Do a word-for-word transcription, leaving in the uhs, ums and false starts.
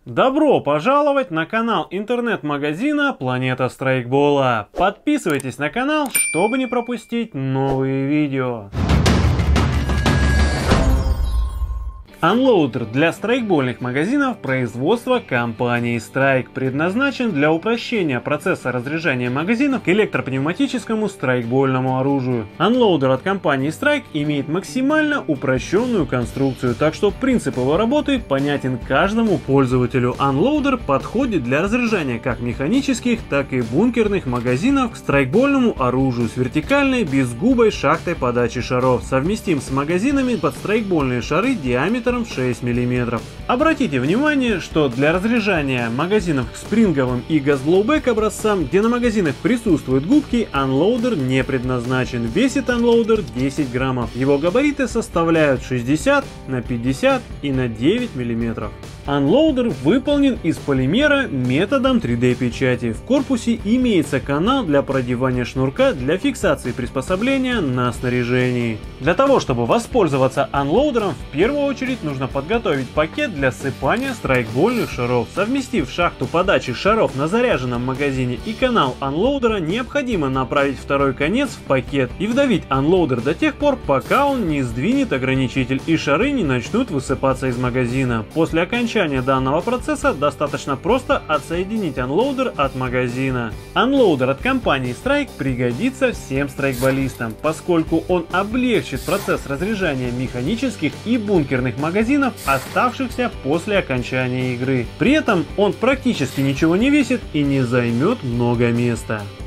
Добро пожаловать на канал интернет-магазина Планета Страйкбола. Подписывайтесь на канал, чтобы не пропустить новые видео. Unloader для страйкбольных магазинов производства компании Strike предназначен для упрощения процесса разряжания магазинов к электропневматическому страйкбольному оружию. Unloader от компании Strike имеет максимально упрощенную конструкцию, так что принцип его работы понятен каждому пользователю. Unloader подходит для разряжания как механических, так и бункерных магазинов к страйкбольному оружию с вертикальной безгубой шахтой подачи шаров, совместим с магазинами под страйкбольные шары диаметром шесть миллиметров. Обратите внимание, что для разряжания магазинов к спринговым и газблоубэк образцам, где на магазинах присутствуют губки, Unloader не предназначен. Весит Unloader десять граммов. Его габариты составляют шестьдесят на пятьдесят и на девять миллиметров. Unloader выполнен из полимера методом три дэ печати. В корпусе имеется канал для продевания шнурка для фиксации приспособления на снаряжении. Для того, чтобы воспользоваться Unloader, в первую очередь нужно подготовить пакет для ссыпания страйкбольных шаров. Совместив шахту подачи шаров на заряженном магазине и канал Unloader, необходимо направить второй конец в пакет и вдавить Unloader до тех пор, пока он не сдвинет ограничитель и шары не начнут высыпаться из магазина. После окончания данного процесса достаточно просто отсоединить Unloader от магазина. Unloader от компании Strike пригодится всем страйкболистам, поскольку он облегчит процесс разряжания механических и бункерных магазинов, оставшихся после окончания игры. При этом он практически ничего не весит и не займет много места.